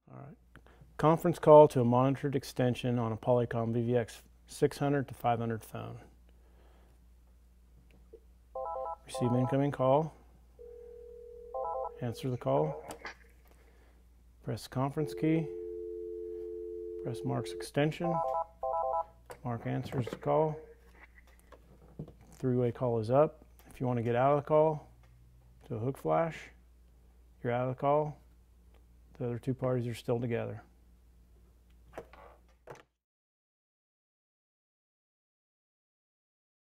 All right. Conference call to a monitored extension on a Polycom VVX600 to 500 phone. Receive incoming call. Answer the call. Press the conference key. Press Mark's extension. Mark answers the call. Three-way call is up. If you want to get out of the call to a hook flash, you're out of the call. The other two parties are still together.